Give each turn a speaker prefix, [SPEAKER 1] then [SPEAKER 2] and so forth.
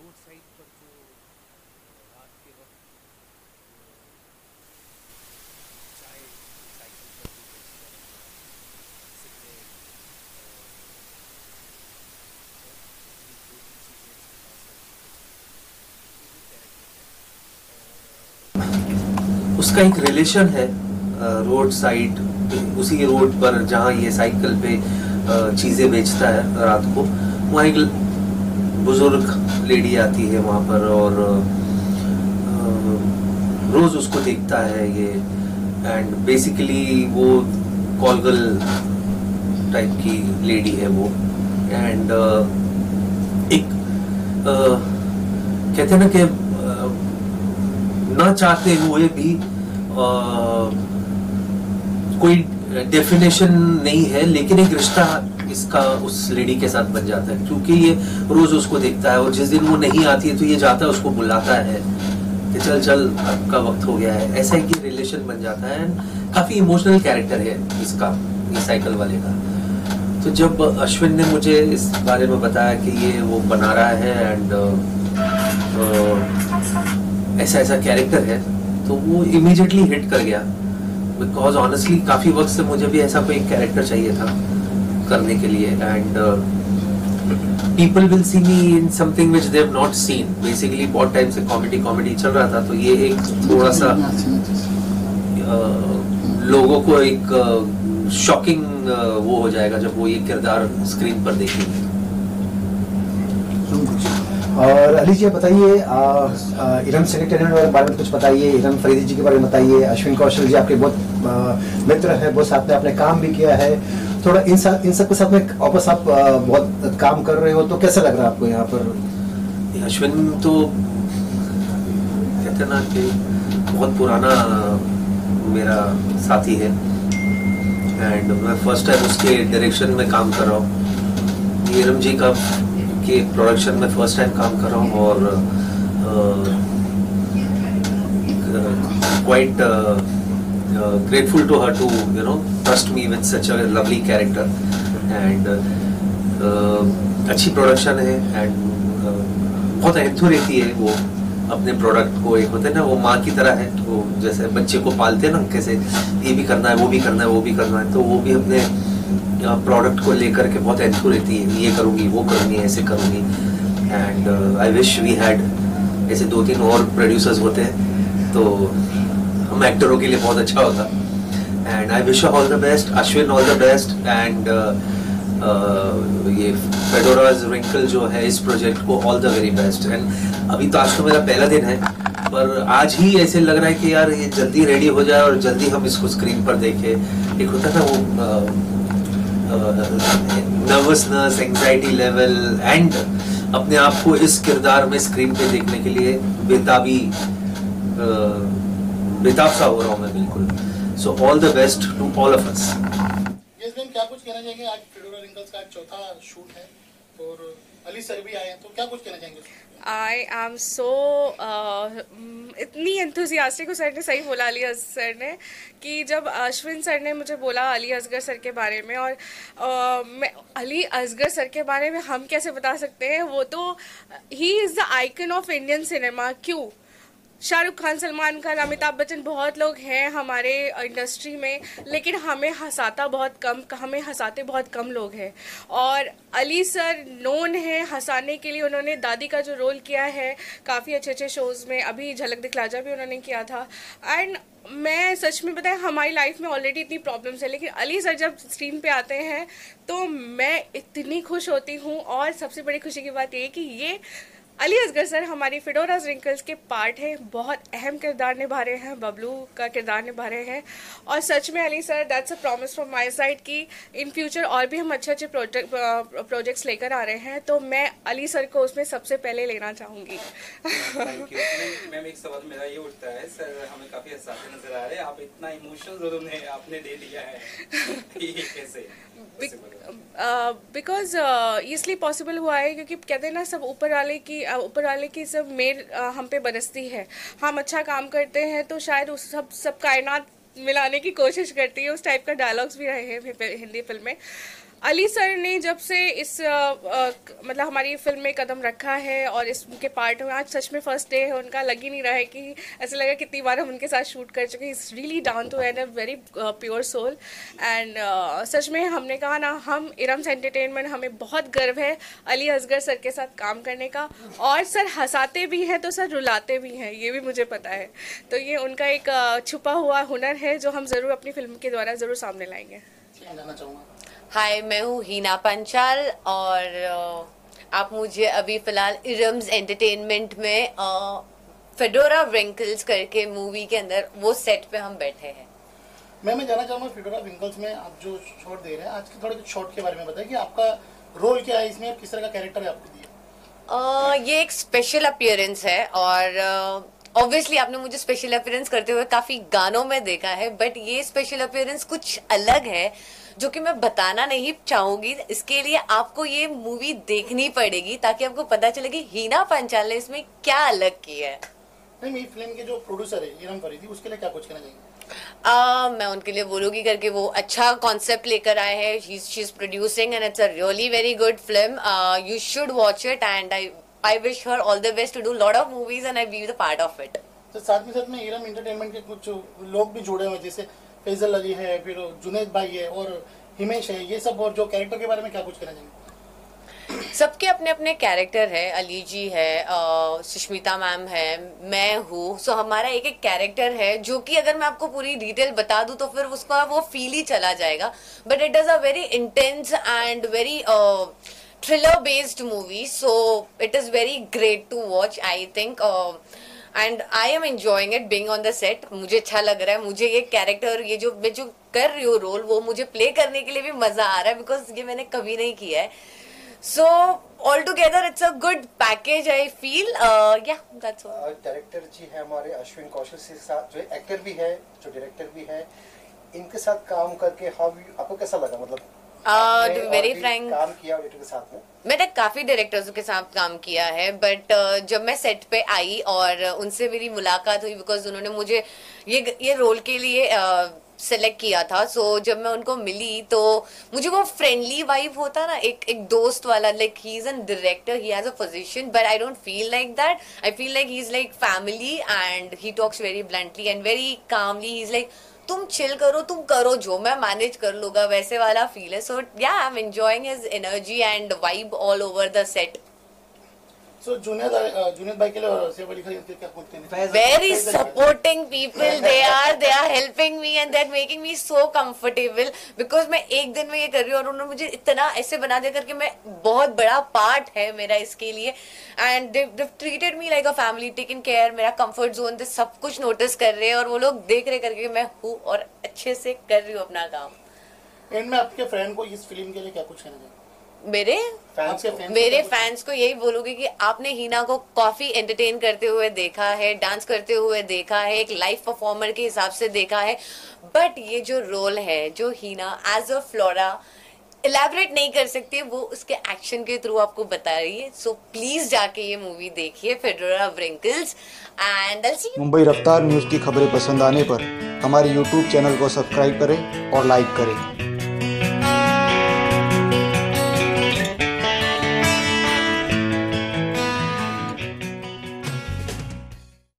[SPEAKER 1] Road side पर जो रात के वक्त चाय साइकिल पर जो बेचता रहता है, सिगरेट और अपनी दो तीन चीज़ें उसके पास रख के चलता है, ये वो कैरेक्टर है। और
[SPEAKER 2] उसका एक रिलेशन है रोड साइड, उसी रोड पर जहाँ ये साइकिल पे चीज़ें बेचता है रात को, वहाँ एक बुजुर्ग लेडी आती है वहाँ पर, और रोज़ उसको देखता है ये। एंड बेसिकली वो कॉलगल टाइप की लेडी है वो। एंड एक कहते हैं ना कि ना चाहते हुए भी कोई डेफिनेशन नहीं है, लेकिन एक रिश्ता इसका उस लेडी के साथ बन जाता है, क्योंकि ये रोज उसको देखता है, और जिस दिन वो नहीं आती है तो ये जाता है उसको बुलाता है कि चल चल आपका वक्त हो गया है, ऐसा एक रिलेशन बन जाता है। काफी इमोशनल कैरेक्टर है इसका, ये साइकिल वाले का। तो जब अश्विन ने मुझे इस बारे में बताया कि ये वो बना रहा है एंड ऐसा ऐसा कैरेक्टर है, तो वो इमीडिएटली हिट कर गया। बिकॉज ऑनेस्टली काफी वक्त से मुझे भी ऐसा कोई कैरेक्टर चाहिए था करने के लिए। And people will see me in something which they have not seen. Basically बहुत टाइम से कॉमेडी कॉमेडी चल रहा था, तो ये एक थोड़ा सा लोगों को एक शॉकिंग वो हो जाएगा जब वो ये किरदार स्क्रीन पर देखेंगे।
[SPEAKER 3] और अली जी बताइए, इरम सेक्रेटरी के बारे में कुछ बताइए, इरम फरीदी जी के बारे में बताइए। अश्विन कौशल जी आपके बहुत मित्र हैं, बहुत साथ में आपने काम भी किया है। थोड़ा इन सब के साथ में वापस आप बहुत काम कर रहे हो, तो कैसा लग रहा है आपको यहाँ पर?
[SPEAKER 2] अश्विन तो कहते ना कि बहुत पुराना मेरा साथी है, एंड मैं फर्स्ट टाइम उसके डायरेक्शन में काम कर रहा हूँ। इरम जी का के प्रोडक्शन में फर्स्ट टाइम काम कर रहा हूँ, और quite grateful to her to trust me with such a lovely character. And अच्छी प्रोडक्शन है, एंड बहुत एंथू रहती है वो अपने प्रोडक्ट को। एक होता है ना, वो माँ की तरह है, तो जैसे बच्चे को पालते हैं ना, कैसे ये भी करना है, वो भी करना है, वो भी करना है, तो वो भी अपने प्रोडक्ट को लेकर के बहुत एंथू रहती है, ये करूँगी, वो करूँगी, ऐसे करूँगी। And I wish we had ऐसे दो तीन और प्रोड्यूसर्स होते हैं, तो हम एक्टरों के लिए बहुत अच्छा होता। And I wish all the best Ashwin, all the best. And ये फेडोराज रिंकल जो है, इस प्रोजेक्ट को all the very best. And अभी तो आज तो मेरा पहला दिन है, पर आज ही ऐसे लग रहा है कि यार ये जल्दी रेडी हो जाए और जल्दी हम इसको स्क्रीन पर देखें। एक होता था वो नर्वसनेस, एंजाइटी लेवल, एंड अपने आप को इस किरदार में स्क्रीन पे देखने के लिए बेताब सा हो रहा हूँ मैं बिल्कुल। So all the best to all of us.
[SPEAKER 4] Yes ma'am, क्या कुछ कहना चाहेंगे? आज फेडोरा रिंकल्स का चौथा शूट है और अली सर भी आए हैं, तो क्या कुछ कहना चाहेंगे?
[SPEAKER 5] आई एम सो इतनी एंथुजियास्टिक, सर ने सही बोला, अली असगर सर ने, कि जब अश्विन सर ने मुझे बोला अली असगर सर के बारे में, और मैं अली असगर सर के बारे में हम कैसे बता सकते हैं, वो तो he is the icon of Indian cinema. क्यों? शाहरुख खान, सलमान खान, अमिताभ बच्चन, बहुत लोग हैं हमारे इंडस्ट्री में, लेकिन हमें हंसाते बहुत कम लोग हैं। और अली सर नोन है हंसाने के लिए। उन्होंने दादी का जो रोल किया है काफ़ी अच्छे अच्छे शोज़ में, अभी झलक दिखलाजा भी उन्होंने किया था। एंड मैं सच में बताएं, हमारी लाइफ में ऑलरेडी इतनी प्रॉब्लम्स है, लेकिन अली सर जब स्क्रीन पे आते हैं तो मैं इतनी खुश होती हूँ। और सबसे बड़ी खुशी की बात ये कि ये अली असगर सर हमारी फेडोराज रिंकल्स के पार्ट हैं, बहुत अहम किरदार निभा रहे हैं, बबलू का किरदार निभा रहे हैं। और सच में Ali sir, that's a promise from my side कि इन फ्यूचर और भी हम अच्छे अच्छे प्रोजेक्ट्स लेकर आ रहे हैं, तो मैं अली सर को उसमें सबसे पहले लेना चाहूँगी।
[SPEAKER 6] Thank you ma'am. एक सवाल मेरा ये उठता है, सर हमें काफ़ी हंसाते नजर आ रहे हैं, आप इतना इमोशनल आपने दे दिया है, ये कैसे?
[SPEAKER 5] बिकॉज इसलिए पॉसिबल हुआ है क्योंकि कहते हैं ना, सब ऊपर वाले की सब मेल हम पे बरसती है। हम अच्छा काम करते हैं तो शायद उस सब कायनात मिलाने की कोशिश करती है। उस टाइप का डायलॉग्स भी रहे हैं हिंदी फिल्म में। अली सर ने जब से इस मतलब हमारी फिल्म में कदम रखा है और इसके पार्ट में, आज सच में फर्स्ट डे है उनका, लग ही नहीं रहा है कि ऐसा लगा कितनी बार हम उनके साथ शूट कर चुके हैं. It's really down to earth, a very pure soul. And सच में हमने कहा ना, हम इरम्स एंटरटेनमेंट, हमें बहुत गर्व है अली असगर सर के साथ काम करने का. और सर हंसाते भी हैं तो सर रुलाते भी हैं, ये भी मुझे पता है. तो ये उनका एक छुपा हुआ हुनर है जो हम ज़रूर अपनी फिल्म के द्वारा ज़रूर सामने लाएंगे.
[SPEAKER 4] जानना चाहूँगा.
[SPEAKER 7] हाय, मैं हूँ हीना पंचाल और आप मुझे अभी फ़िलहाल इरम्स एंटरटेनमेंट में फेडोरा विंकल्स करके मूवी के अंदर वो सेट पे हम बैठे हैं.
[SPEAKER 4] मैं जानना चाहूँगा, फेडोरा विंकल्स में आप जो शॉट दे रहे हैं, आज के थोड़े शॉट के बारे में बताइए कि आपका रोल क्या है इसमें, किस तरह का कैरेक्टर है आपके लिए.
[SPEAKER 7] ये एक स्पेशल अपीयरेंस है और ऑब्वियसली आपने मुझे स्पेशल अपीयरेंस करते हुए काफ़ी गानों में देखा है, बट ये स्पेशल अपीयरेंस कुछ अलग है जो कि मैं बताना नहीं चाहूंगी. इसके लिए आपको ये मूवी देखनी पड़ेगी ताकि आपको पता चले कि हीना पंचाल ने इसमें क्या अलग किया है.
[SPEAKER 4] नहीं, मेरी फिल्म के जो प्रोड्यूसर है इरम फरीदी, उसके लिए क्या कुछ कहना चाहिए?
[SPEAKER 7] मैं उनके लिए बोलूंगी करके वो अच्छा कॉन्सेप्ट लेकर आए हैं. She is producing and it's a really very good film. You should watch it and I wish her all the best to do lot of movies and I be the part of it.
[SPEAKER 4] तो साथ में Iram entertainment के कुछ लोग भी जुड़े हुए हैं, जैसे फैजल अली है, फिर जुनैद भाई है और हिमेश है, ये सब, और जो कैरेक्टर के बारे में क्या कुछ कहना चाहिए?
[SPEAKER 7] सबके अपने अपने कैरेक्टर है. अली जी है, सुष्मिता मैम है, मैं हूँ. सो हमारा एक एक कैरेक्टर है जो कि अगर मैं आपको पूरी डिटेल बता दूं तो फिर उसका वो फील ही चला जाएगा. But it is a very intense and very thriller based movie, so it is very great to watch, I think, and I am enjoying it being on the set. मुझे अच्छा लग रहा है. मुझे ये कैरेक्टर, ये जो मैं जो कर रही हूँ रोल, वो मुझे प्ले करने के लिए भी मजा आ रहा है बिकॉज ये मैंने कभी नहीं किया है. So all together it's a good package, I feel. Yeah, that's all.
[SPEAKER 3] Director ji है हमारे अश्विन कौशल से साथ, जो एक्टर भी है, जो डायरेक्टर भी है, इनके साथ काम करके आपको कैसा लगा? मतलब
[SPEAKER 7] वेरी फ्रैंक,
[SPEAKER 3] काम किया के साथ में.
[SPEAKER 7] मैंने काफी डायरेक्टर्स के साथ काम किया है, बट जब मैं सेट पे आई और उनसे मेरी मुलाकात हुई बिकॉज उन्होंने मुझे ये रोल के लिए सेलेक्ट किया था. सो जब मैं उनको मिली तो मुझे वो फ्रेंडली वाइब होता ना, एक दोस्त वाला, like he is an director, he has a position, but I don't feel like that. I feel like he is like family and he talks very bluntly and very calmly. He is like, तुम chill करो, तुम करो जो, मैं manage कर लूंगा, वैसे वाला फील है. So yeah I am enjoying his energy and vibe all over the set.
[SPEAKER 4] So Junaid भाई के लिए और सैफ अली खान के क्या कुछ कहना है?
[SPEAKER 7] Very supporting people, they are helping me and they're making me so comfortable because मैं एक दिन में ये कर रही हूँ और उन्होंने मुझे इतना ऐसे बना दिया करके, मैं बहुत बड़ा पार्ट है मेरा इसके लिए. And they've treated me like a family, taken care. मेरा comfort zone से सब कुछ नोटिस कर रहे हैं और वो लोग देख रहे करके मैं हूँ और अच्छे से कर रही हूँ अपना काम.
[SPEAKER 4] एंड में आपके फ्रेंड को इस फिल्म के लिए क्या कुछ कहना चाहिए?
[SPEAKER 7] मेरे फैंस को यही बोलूंगी कि आपने हीना को काफी एंटरटेन करते हुए देखा है, डांस करते हुए देखा है, एक लाइव परफॉर्मर के हिसाब से देखा है, बट ये जो रोल है जो Heena as a Flora elaborate नहीं कर सकती, वो उसके एक्शन के थ्रू आपको बता रही है. सो प्लीज जाके ये मूवी देखिए, Fedora Winkles, and I see you.
[SPEAKER 8] Mumbai Raftaar news की खबरें पसंद आने पर हमारे YouTube चैनल को सब्सक्राइब करें और लाइक करें.